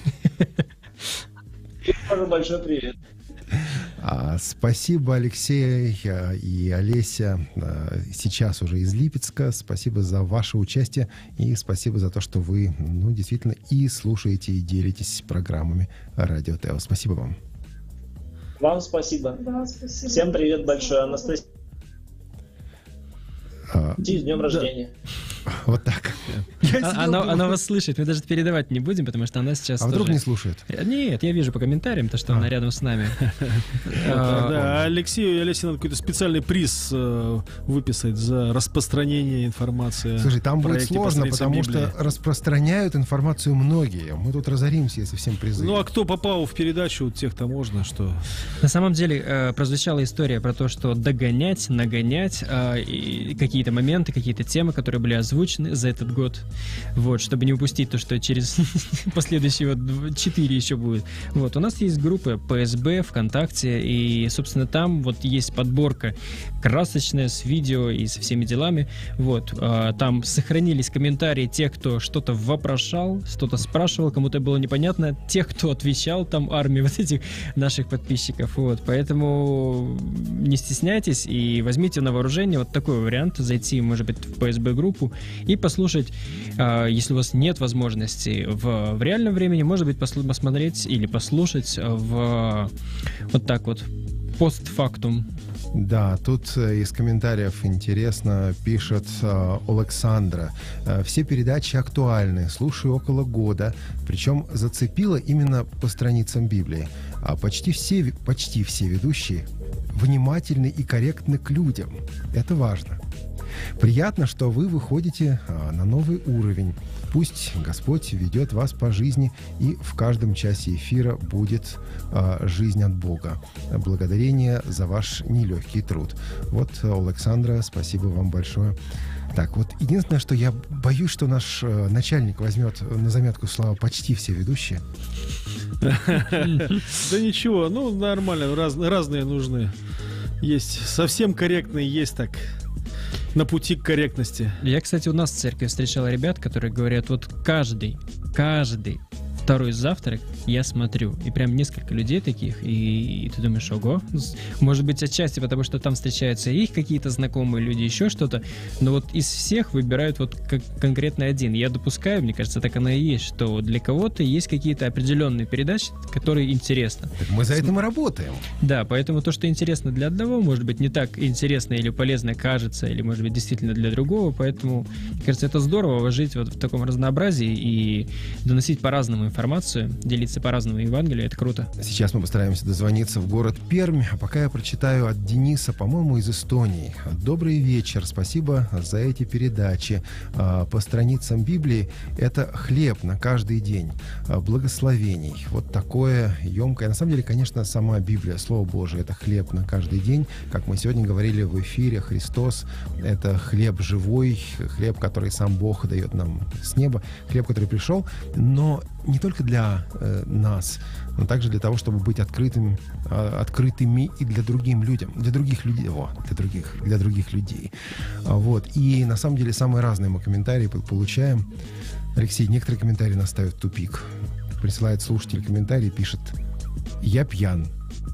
И тоже большой привет. Спасибо, Алексей и Олеся, сейчас уже из Липецка. Спасибо за ваше участие и спасибо за то, что вы действительно и слушаете, и делитесь программами Радио Тео. Спасибо вам. Вам спасибо. Да, спасибо. Всем привет большой, Анастасия. С днем рождения. Вот так. Она вас слышит, мы даже передавать не будем, потому что она сейчас. А вдруг не слушает? Нет, я вижу по комментариям, то, что она рядом с нами. Да, Алексею и Олесе надо какой-то специальный приз выписать за распространение информации. Слушай, там будет сложно, потому что распространяют информацию многие. Мы тут разоримся, если всем призы. А кто попал в передачу, тех-то можно, что... На самом деле прозвучала история про то, что догонять, нагонять какие-то моменты, какие-то темы, которые были озвучены за этот год, вот, чтобы не упустить то, что через последующие 4 еще будет. Вот, у нас есть группы ПСБ, ВКонтакте, и, собственно, там вот есть подборка красочная с видео и со всеми делами. Вот, там сохранились комментарии тех, кто что-то вопрошал, что-то спрашивал, кому-то было непонятно, тех, кто отвечал, там армии вот этих наших подписчиков. Вот, поэтому не стесняйтесь и возьмите на вооружение вот такой вариант, зайти, может быть, в ПСБ-группу и послушать, если у вас нет возможности в реальном времени, может быть, посмотреть или послушать вот так вот постфактум. Да, тут из комментариев интересно пишет Александра. Все передачи актуальны, слушаю около года, причем зацепило именно по страницам Библии. Почти все ведущие внимательны и корректны к людям. Это важно. Приятно, что вы выходите на новый уровень. Пусть Господь ведет вас по жизни, и в каждом часе эфира будет жизнь от Бога. Благодарение за ваш нелегкий труд. Вот, Александра, спасибо вам большое. Так, вот единственное, что я боюсь, что наш начальник возьмет на заметку слова «почти все ведущие». Да ничего, нормально, разные нужны. Есть совсем корректные, есть так... На пути к корректности. Я, кстати, у нас в церкви встречал ребят, которые говорят, вот каждый второй завтрак я смотрю. И прям несколько людей таких, и ты думаешь, ого. Может быть, отчасти потому, что там встречаются их какие-то знакомые люди, еще что-то. Но вот из всех выбирают вот конкретно один. Я допускаю, мне кажется, так оно и есть, что для кого-то есть какие-то определенные передачи, которые интересны. Так мы за это и работаем. Да, поэтому то, что интересно для одного, может быть, не так интересно или полезно кажется, или, может быть, действительно для другого. Поэтому, мне кажется, это здорово жить вот в таком разнообразии и доносить по-разному информацию, делиться по-разному Евангелию, это круто. Сейчас мы постараемся дозвониться в город Пермь, а пока я прочитаю от Дениса, по-моему, из Эстонии. Добрый вечер, спасибо за эти передачи. По страницам Библии это хлеб на каждый день, благословений. Вот такое емкое. На самом деле, конечно, сама Библия, Слово Божие, это хлеб на каждый день. Как мы сегодня говорили в эфире, Христос — это хлеб живой, хлеб, который сам Бог дает нам с неба, хлеб, который пришел, но не только для нас, но также для того, чтобы быть открытыми и для других людей. Вот. И на самом деле самые разные мы комментарии получаем. Алексей, некоторые комментарии нас ставят в тупик. Присылает слушатель комментарий, пишет: «Я пьян».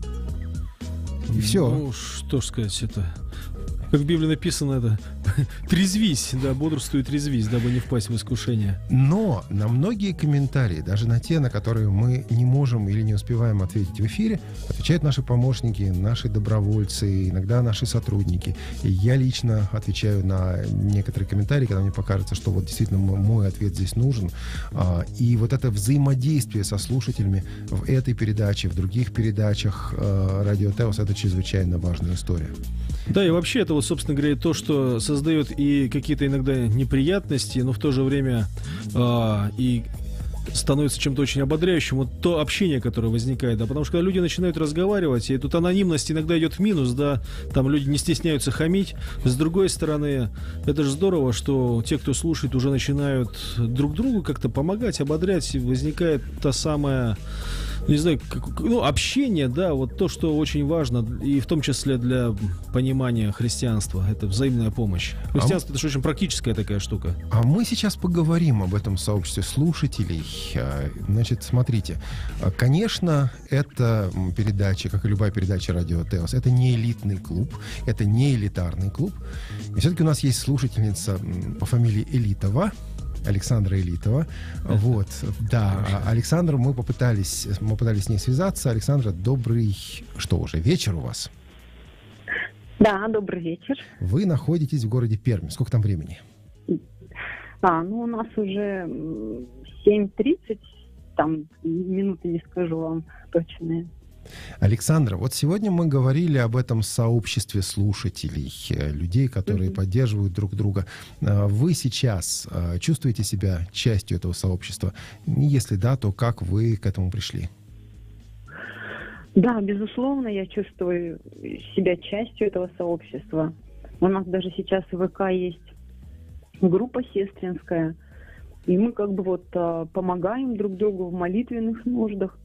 И все. Ну, что ж сказать, это... Как в Библии написано, это трезвись, да, бодрствуй и трезвись, дабы не впасть в искушение. Но на многие комментарии, даже на те, на которые мы не можем или не успеваем ответить в эфире, отвечают наши помощники, наши добровольцы, иногда наши сотрудники. И я лично отвечаю на некоторые комментарии, когда мне покажется, что вот действительно мой ответ здесь нужен. И вот это взаимодействие со слушателями в этой передаче, в других передачах Радио Теос — это чрезвычайно важная история. Да, и вообще это вот, собственно говоря, то, что создает и какие-то иногда неприятности, но в то же время и становится чем-то очень ободряющим. Вот то общение, которое возникает, да, потому что когда люди начинают разговаривать, и тут анонимность иногда идет в минус, да, там люди не стесняются хамить. С другой стороны, это же здорово, что те, кто слушает, уже начинают друг другу как-то помогать, ободрять, и возникает та самая, не знаю, общение, да, вот то, что очень важно, и в том числе для понимания христианства, это взаимная помощь. Христианство — это же очень практическая такая штука. А мы сейчас поговорим об этом сообществе слушателей. Значит, смотрите, конечно, эта передача, как и любая передача Радио Теос, это не элитный клуб, это не элитарный клуб. И все-таки у нас есть слушательница по фамилии Элитова, Александра Элитова. Вот, да. Александр, мы попытались с ней связаться. Александра, добрый, что уже, вечер у вас? Да, добрый вечер. Вы находитесь в городе Пермь. Сколько там времени? У нас уже 7:30, там минуты не скажу вам точные. Александра, вот сегодня мы говорили об этом сообществе слушателей, людей, которые поддерживают друг друга. Вы сейчас чувствуете себя частью этого сообщества? Если да, то как вы к этому пришли? Да, безусловно, я чувствую себя частью этого сообщества. У нас даже сейчас в ВК есть группа сестринская, и мы как бы вот помогаем друг другу в молитвенных нуждах.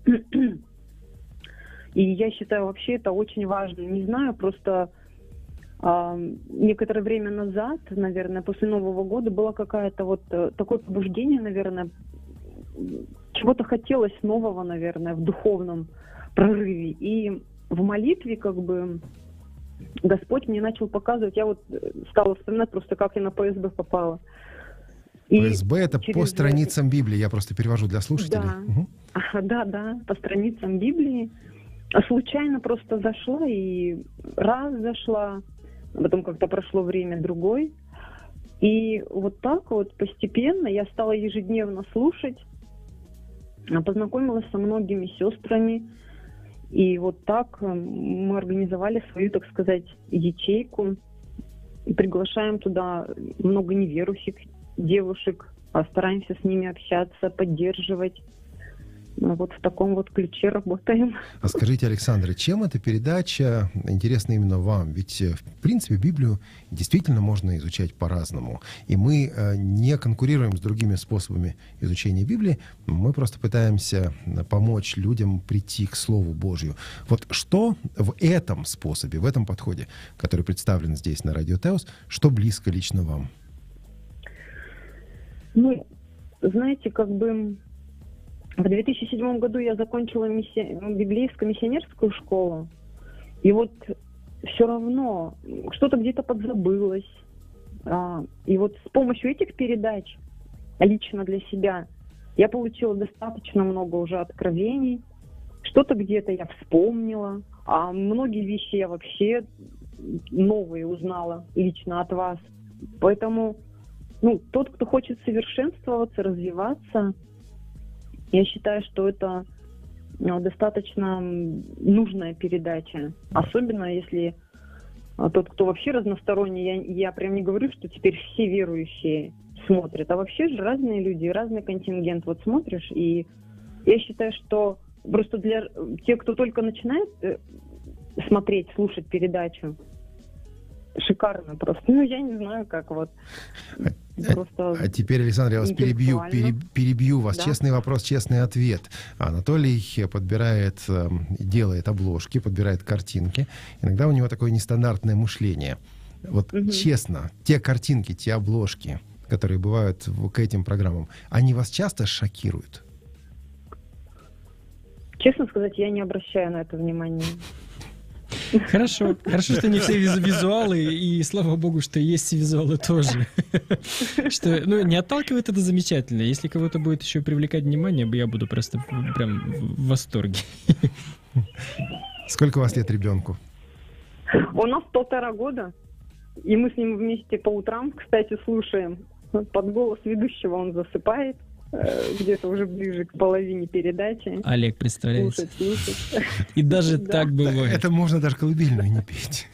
И я считаю, вообще это очень важно. Не знаю, просто некоторое время назад, наверное, после Нового года было какое-то вот такое побуждение, наверное, чего-то хотелось нового, наверное, в духовном прорыве. И в молитве как бы Господь мне начал показывать, я вот стала вспоминать просто, как я на ПСБ попала. ПСБ — это по страницам Библии, я просто перевожу для слушателей. Да, да, по страницам Библии. Случайно просто зашла, и раз зашла, потом как-то прошло время другой. И вот так вот постепенно я стала ежедневно слушать, познакомилась со многими сестрами. И вот так мы организовали свою, так сказать, ячейку. И приглашаем туда много неверующих девушек, стараемся с ними общаться, поддерживать. Вот в таком вот ключе работаем. А скажите, Александра, чем эта передача интересна именно вам? Ведь, в принципе, Библию действительно можно изучать по-разному. И мы не конкурируем с другими способами изучения Библии. Мы просто пытаемся помочь людям прийти к Слову Божью. Вот что в этом способе, в этом подходе, который представлен здесь на Радио Теос, что близко лично вам? Ну, знаете, как бы... В 2007 году я закончила библейскую миссионерскую школу. И вот все равно что-то где-то подзабылось. И вот с помощью этих передач, лично для себя, я получила достаточно много уже откровений. Что-то где-то я вспомнила. А многие вещи я вообще новые узнала лично от вас. Поэтому тот, кто хочет совершенствоваться, развиваться, я считаю, что это достаточно нужная передача. Особенно если тот, кто вообще разносторонний, я прям не говорю, что теперь все верующие смотрят, а вообще же разные люди, разный контингент. Вот смотришь, и я считаю, что просто для тех, кто только начинает смотреть, слушать передачу, шикарно просто. Я не знаю, как вот. Просто а теперь, Александр, я вас перебью вас. Да. Честный вопрос, честный ответ. Анатолий подбирает, делает обложки, подбирает картинки. Иногда у него такое нестандартное мышление. Вот честно, те картинки, те обложки, которые бывают к этим программам, они вас часто шокируют? Честно сказать, я не обращаю на это внимания. Хорошо, что не все визуалы, и слава богу, что есть визуалы тоже. Что, не отталкивает, это замечательно. Если кого-то будет еще привлекать внимание, я буду просто прям в восторге. Сколько у вас лет ребенку? У нас 1,5 года, и мы с ним вместе по утрам, кстати, слушаем. Под голос ведущего он засыпает, где-то уже ближе к половине передачи. Олег, представляете? Слушать. И даже так бывает. Это можно даже колыбельную не петь.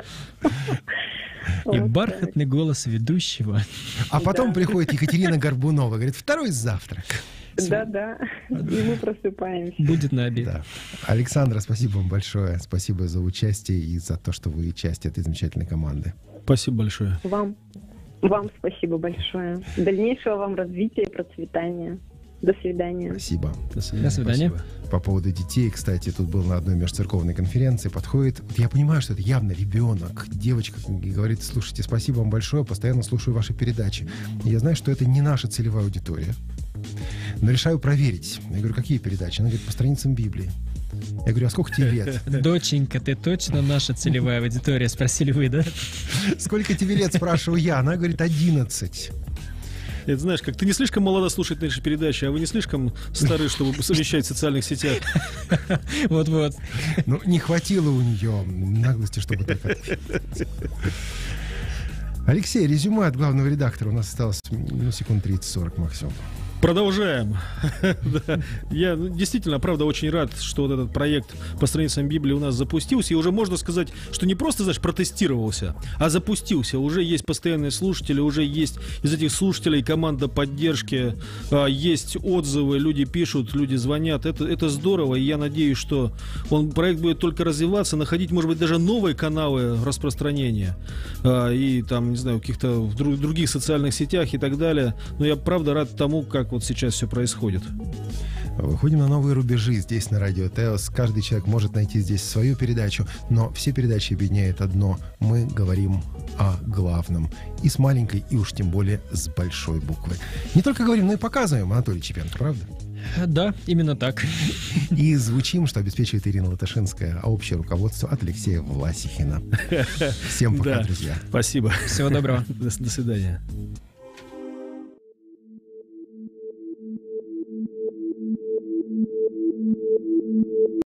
И бархатный голос ведущего. А потом приходит Екатерина Горбунова, говорит, 2-й завтрак. Да, и мы просыпаемся. Будет на обед. Да. Александра, спасибо вам большое. Спасибо за участие и за то, что вы часть этой замечательной команды. Спасибо большое. Вам спасибо большое. Дальнейшего вам развития и процветания. До свидания. Спасибо. До свидания. Спасибо. По поводу детей, кстати, тут был на одной межцерковной конференции, подходит, вот я понимаю, что это явно ребенок, девочка, и говорит, слушайте, спасибо вам большое, постоянно слушаю ваши передачи. И я знаю, что это не наша целевая аудитория, но решаю проверить. Я говорю, какие передачи? Она говорит, по страницам Библии. Я говорю, а сколько тебе лет? Доченька, ты точно наша целевая аудитория? Спросили вы, да? Сколько тебе лет, спрашиваю я. Она говорит, 11. Это знаешь, как ты не слишком молода слушать наши передачи, а вы не слишком стары, чтобы совмещать в социальных сетях. Вот-вот. Ну, не хватило у нее наглости, чтобы так ответить. Алексей, резюме от главного редактора. У нас осталось секунд 30-40 максимум. Продолжаем. Да. Я действительно, правда, очень рад, что вот этот проект по страницам Библии у нас запустился. И уже можно сказать, что не просто, знаешь, протестировался, а запустился. Уже есть постоянные слушатели, уже есть из этих слушателей команда поддержки, есть отзывы, люди пишут, люди звонят. Это здорово, и я надеюсь, что проект будет только развиваться, находить, может быть, даже новые каналы распространения. И там, не знаю, в каких-то в других социальных сетях и так далее. Но я, правда, рад тому, как вот сейчас все происходит. Выходим на новые рубежи здесь на Радио Теос. Каждый человек может найти здесь свою передачу, но все передачи объединяет одно. Мы говорим о главном. И с маленькой, и уж тем более с большой буквы. Не только говорим, но и показываем, Анатолий Чепенко, правда? Да, именно так. И звучим, что обеспечивает Ирина Латышинская, а общее руководство от Алексея Власихина. Всем пока, друзья. Спасибо. Всего доброго. До свидания.